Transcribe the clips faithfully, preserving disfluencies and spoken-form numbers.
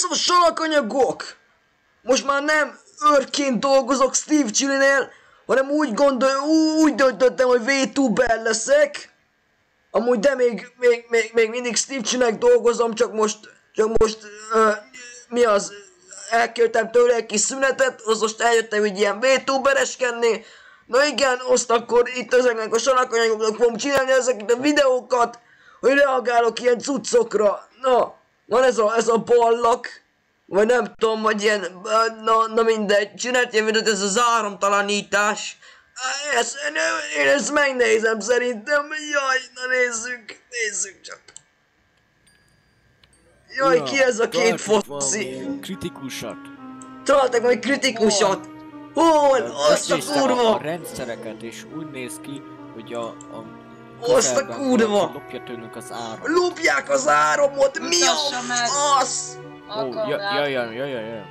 Szóval salakanyagok! Most már nem őrként dolgozok Steve Chili-nél, hanem úgy gondol, úgy döntöttem, hogy VTuber leszek. Amúgy de még, még, még, még mindig Steve Chili-nek dolgozom, csak most, csak most, uh, mi az, elkértem tőle egy kis szünetet, az most eljöttem, hogy ilyen VTubereskedni. Na igen, azt akkor itt ezeknek a salakanyagoknak fogom csinálni ezeket a videókat, hogy reagálok ilyen cuccokra. Na, van ez a, ez a ballak, vagy nem tudom, vagy ilyen, na, na mindegy, csinált ilyen videót, ez az áramtalanítás. Ezt, én ezt megnézem szerintem, jaj, na nézzük, nézzük csak. Jaj, ja, ki ez a két foci? Kritikusat. Találtak majd kritikusat. Hol? Azt a kurva! A rendszereket, és úgy néz ki, hogy a... a azt a kurva! Lopja tőlünk az áramot. Lopják az áramot! Mi a fasz? Ó, jaj, jaj, jaj, jaj.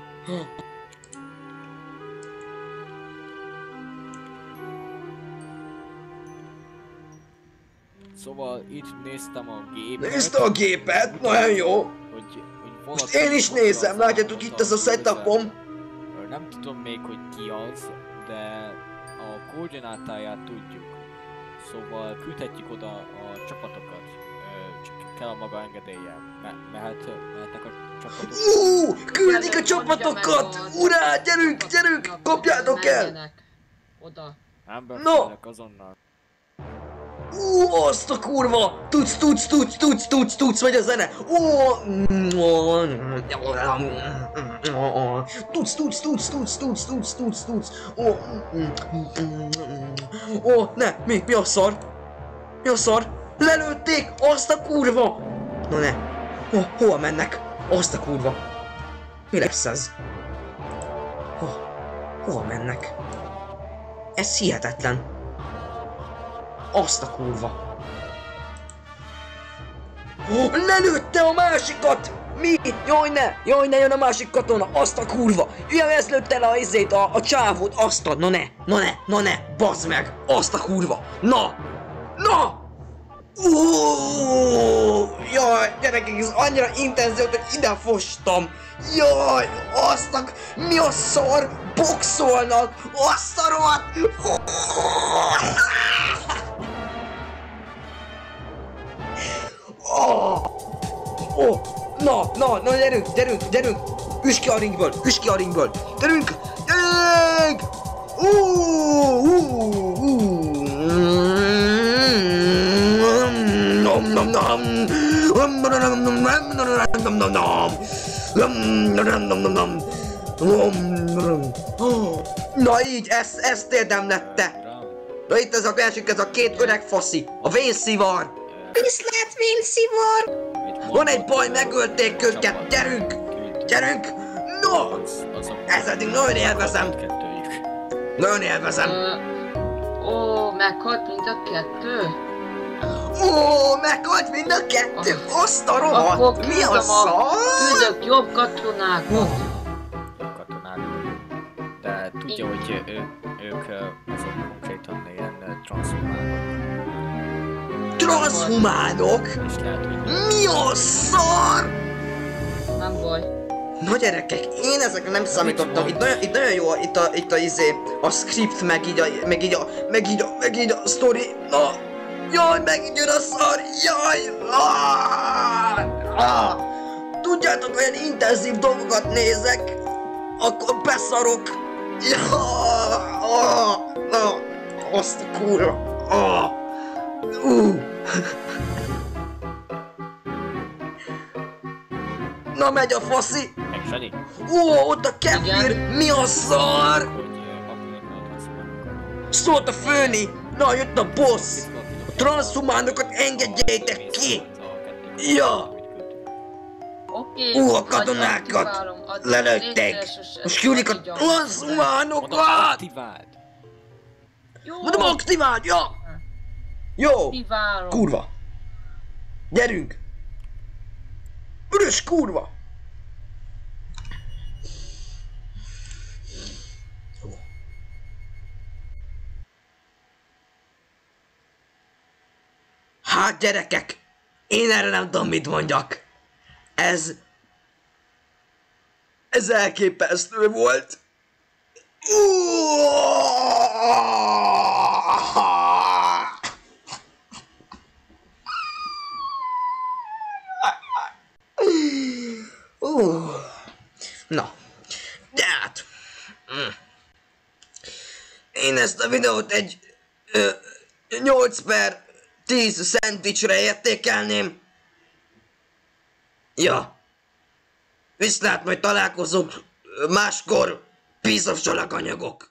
Szóval itt néztem a gépet. Nézte a gépet? Nagyon jó! Hogy, hogy most én is nézem, látjátok itt ez a setupom. Nem tudom még, hogy ki az, de a koordinátáját tudjuk. Szóval küldhetjük oda a csapatokat. Csak kell a maga engedélye. Me mehet, mehetnek a csapatok. Uuuuh! Küldik a csapatokat! Urá! Gyerünk, gyerünk! Kapjátok el! Oda. No! Azonnal. Ú, azt a kurva! Tudsz, tudsz, tudsz, tudsz, tudsz, tudsz, vagy a zene! Ó! Tudsz, tudsz, tudsz, tudsz, tudsz, tudsz, tudsz, tudsz! Ó! Ó, ne! Mi? Mi a szar? Mi a szar? Lelőtték! Azt a kurva! Na ne! Ho, hova mennek? Azt a kurva! Mi lesz ez? Ho, hova mennek? Ez hihetetlen! Azt a kurva! Oh, lelőtte a másikat! Mi? Jaj ne! Jaj ne, jön a másik katona! Azt a kurva! Ilyen ezt lőtte le a izét, a, a csávót! Azt a... Na ne! Na ne! Na ne! Bazd meg! Azt a kurva! Na! Na! Uuuuh! Jaj, gyerekek, ez annyira intenzív, hogy ide fostam! Jaj! Azt a... Mi a szar? Boxolnak! Azt a rohadt! Oh! Oh! Na, na, na, gyerünk, gyerünk, gyerünk! Üss ki a ringből, üss ki a ringből! Gyerünk! Gyerünk! Uuuuh! Uuuuh! Nom nom nom! Nom nom nom nom nom nom nom nom! Na így, ezt, ezt érdemlette! Na itt ez a másik, ez a két öreg faszi, a vénszivar! Viszlát, vénszivar! Van egy baj, megölték őket, gyerünk! Gyerünk! No! Ez eddig nagyon élvezem! Nagyon élvezem! Ó, meghalt mind a kettő? Ó, meghalt mind a kettő! Azt a rohadt! Mi a szar? Küldök jobb katonákat! Jobb katonákat. De tudja, hogy ők azok konkrétan ilyen transzhumánok. Transzhumánok? Mi a szar? Nem baj. Na gyerekek, én ezekre nem számítottam. Itt nagyon, itt nagyon jó itt a, itt a izé, a script, meg így a, meg így a, meg így a, meg így a story. Na, jaj, megint jön a szar, jaj! Ah, ah. Tudjátok, olyan intenzív dolgokat nézek, akkor beszarok. Ja, ah, ah, azt a kurva. Ah. Uh. Na megy a faszi! Megsani? Ó, ott a kefir! Mi a szar? Szólt a főni! Na, jött a boss! A transhumánokat engedjétek ki! Ja! Oké, Ú, a katonákat lelőtték! Most küldik a transhumánokat! Mondom, aktiváld! Ja! Jó! Kurva! Gyerünk! Üres kurva! Hát gyerekek! Én erre nem tudom mit mondjak! Ez... Ez elképesztő volt. Uh. Na, de hát, mm. én ezt a videót egy ö, nyolc per tíz szendvicsre értékelném. Ja, viszlát, majd találkozunk máskor, piece of salakanyagok.